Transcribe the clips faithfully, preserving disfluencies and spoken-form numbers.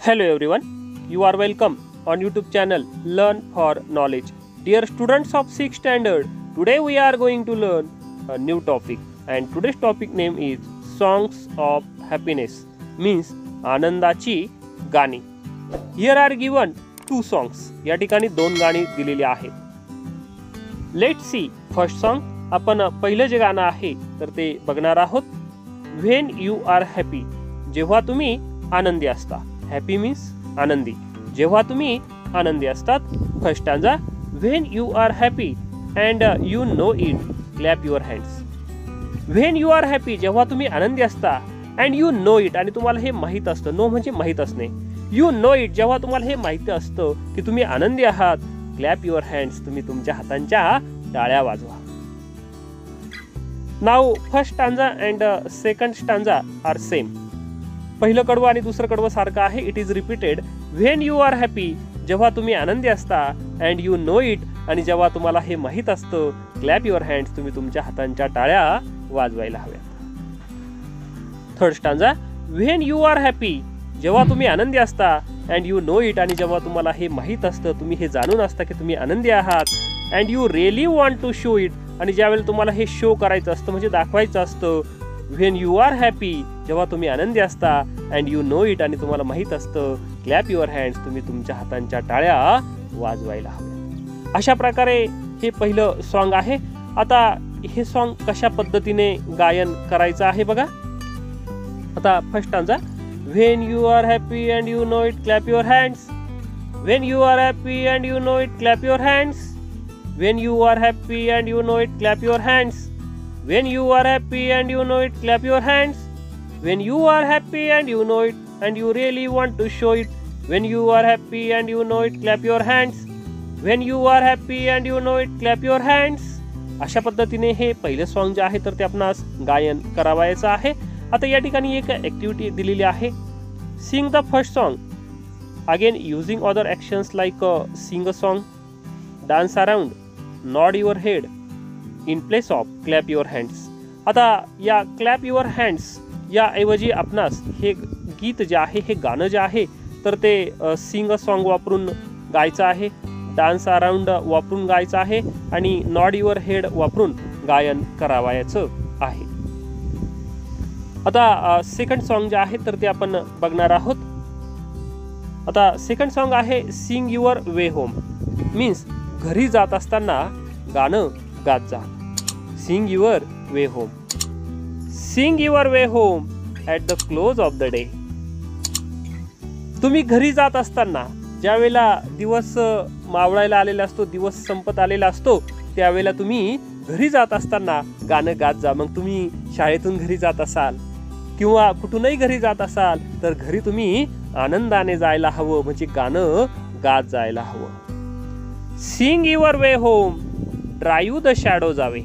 Hello everyone, you are welcome on YouTube channel Learn for Knowledge. Dear students of sixth standard, today we are going to learn a new topic and today's topic name is Songs of Happiness, means आनंदाची गाणी. Here are given two songs. या ठिकाणी दोन गाणी दिलेली आहेत. Let's see first song. आपण पहिलं जे गाणं आहे तर ते बघणार आहोत. When you are happy, जेव्हा तुम्ही आनंदी असता. हॅपी मीन्स आनंदी. जेव्हा तुम्ही आनंदी असतात. First stanza. When you are happy and you know it, clap your hands. When you are happy, जेव्हा तुम्ही आनंदी असता. अँड यू नो इट, आणि तुम्हाला हे माहीत असतं. नो म्हणजे माहीत असणे. यू नो इट, जेव्हा तुम्हाला हे माहिती असतं की तुम्ही आनंदी आहात. क्लॅप युअर हँड्स, तुम्ही तुमच्या हातांच्या टाळ्या वाजवा. Now first stanza and second stanza are same. पहिलं कडवं आणि दुसरं कडवं सारखं आहे. It is repeated. When you are happy, जेव्हा तुम्ही आनंदी असता. अँड यू नो इट, आणि जेव्हा तुम्हाला हे माहीत असतं. क्लॅप युअर हँड्स, तुम्ही तुमच्या हातांच्या टाळ्या वाजवायला हव्यात. Third stanza. When you are happy, जेव्हा तुम्ही आनंदी असता. अँड यू नो इट, आणि जेव्हा तुम्हाला हे माहीत असतं, तुम्ही हे जाणून असता की तुम्ही आनंदी आहात. And you really want to show it, आणि ज्यावेळेला तुम्हाला हे शो करायचं असतं म्हणजे दाखवायचं असतं. व्हेन यू आर हॅपी, जेव्हा तुम्ही आनंदी असता. अँड यू नो इट, आणि तुम्हाला माहीत असतं. क्लॅप युअर हँड्स, तुम्ही तुमच्या हातांच्या टाळ्या वाजवायला हव्या. अशा प्रकारे हे पहिलं सॉन्ग आहे. आता हे सॉन्ग कशा पद्धतीने गायन करायचं आहे बघा. आता first stanza. When you are happy and you know it, clap your hands. When you are happy and you know it, clap your hands. When you are happy and you know it, clap your hands. When you are happy and you know it, clap your hands. When you are happy and you know it, and you really want to show it. When you are happy and you know it, clap your hands. When you are happy and you know it, clap your hands. अशा पद्धतीने हे पहिले song जे आहे तर ते आपणास गायन करावायचं आहे. आता या ठिकाणी एक ऍक्टिव्हिटी दिलेली आहे. Sing the first song. Again using other actions like sing a song, dance around, nod your head in place of clap your hands. आता या क्लॅप युअर हँड्स या ऐवजी आपणास हे गीत जे आहे, हे गाणं जे आहे तर ते सिंग अ सॉन्ग वापरून गायचं आहे. डान्स अराउंड वापरून गायचं आहे. आणि नॉड युअर हेड वापरून गायन करावायचं आहे. आता सेकंड सॉन्ग जे आहे तर ते आपण बघणार आहोत. आता सेकंड सॉन्ग आहे sing your way home. Means घरी जात असताना गाणं गात जा. Sing your way home. Sing your way home at the close of the day. तुम्ही घरी जात असताना, ज्यावेळेला दिवस मावळायला आलेला असतो, दिवस संपत आलेला असतो, त्यावेळेला तुम्ही घरी जात असताना गाणं गात जा. मग तुम्ही शाळेतून घरी जात असाल किंवा कुठूनही घरी जात असाल तर घरी तुम्ही आनंदाने जायला हवं, म्हणजे गाणं गात जायला हवं. Sing your way home, drive the shadows away.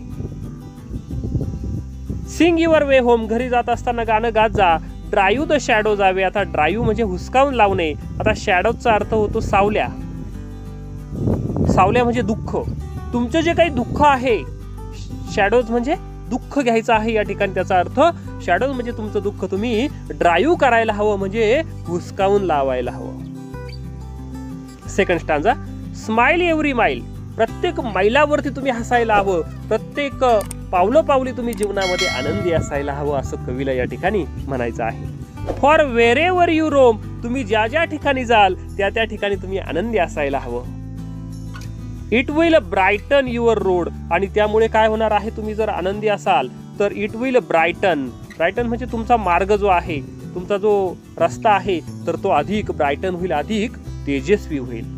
Sing your way home, घरी जात असताना गाणं गात जा. Drive the shadows away. आता ड्राईव्ह म्हणजे हुसकावून लावणे. आता शॅडोजचा अर्थ होतो सावल्या. सावल्या म्हणजे दुःख. तुमचं जे काही दुःख आहे, शॅडोज म्हणजे दुःख घ्यायचं आहे या ठिकाणी. त्याचा अर्थ शॅडोज म्हणजे तुमचं दुःख तुम्ही ड्राईव्ह करायला हवं, म्हणजे हुसकावून लावायला हवं. Second stanza. स्माइल एव्हरी माइल. प्रत्येक मैलावरती तुम्ही हसायला हवं. प्रत्येक पावलं पावली तुम्ही जीवनामध्ये आनंदी असायला हवं, असं कवीला या ठिकाणी म्हणायचं आहे. For wherever you roam. तुम्ही ज्या ज्या ठिकाणी जाल त्या त्या ठिकाणी तुम्ही आनंदी असायला हवं. It will brighten your road. आणि त्यामुळे काय होणार आहे, तुम्ही जर आनंदी असाल तर इट विल ब्राईटन. ब्राईटन म्हणजे तुमचा मार्ग जो आहे, तुमचा जो रस्ता आहे तर तो अधिक ब्राईटन होईल, अधिक तेजस्वी होईल.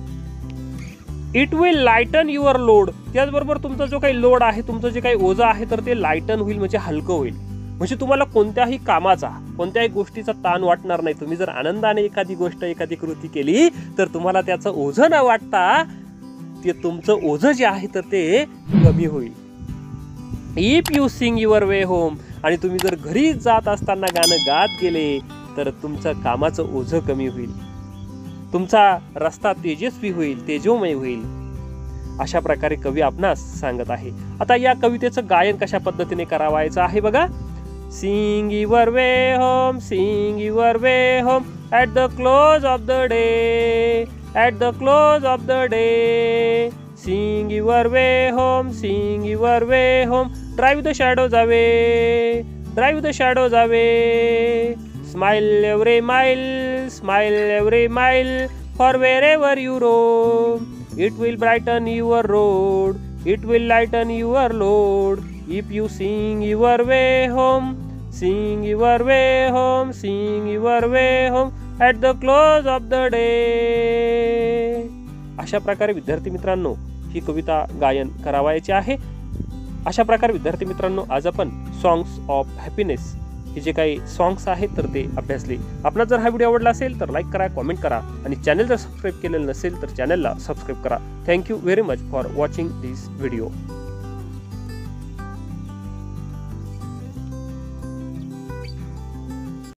It will lighten your load. त्याचबरोबर तुमचा जो काही लोड आहे, तुमचं जे काही ओझं आहे तर ते लायटन होईल, म्हणजे हलकं होईल. म्हणजे तुम्हाला कोणत्याही कामाचा, कोणत्याही गोष्टीचा ताण वाटणार नाही. तुम्ही जर आनंदाने एखादी गोष्ट, एखादी कृती केली तर तुम्हाला त्याचं ओझं न वाटता ते तुमचं ओझं जे आहे तर ते कमी होईल. If you sing your way home. आणि तुम्ही जर घरी जात असताना गाणं गात गेले तर तुमचं कामाचं ओझं कमी होईल, तुमचा रस्ता तेजस्वी होईल, तेजोमय होईल. अशा प्रकारे कवी आपणास सांगत आहे. आता या कवितेचं गायन कशा पद्धतीने करावायचं आहे बघा. Sing your way home, sing your way home, at the close of the day, at the close of the day. Sing your way home, sing your way home. Drive the shadows away, drive the shadows away. Smile every mile, smile every mile. For wherever you roam, it will brighten your road, it will lighten your load. If you sing your way home, sing your way home, sing your way home at the close of the day. अशा प्रकारे विद्यार्थी मित्रांनो ही कविता गायन करावायची आहे. अशा प्रकारे विद्यार्थी मित्रांनो आज आपण सॉंग्स ऑफ हॅपीनेस हे जे काही सॉंग्स आहेत तर ते अभ्यासले. आपला जर हा व्हिडिओ आवडला असेल तर लाईक करा, कॉमेंट करा आणि चॅनल जर सबस्क्राईब केलेलं नसेल तर चॅनलला सबस्क्राईब करा. Thank you very much for watching this video.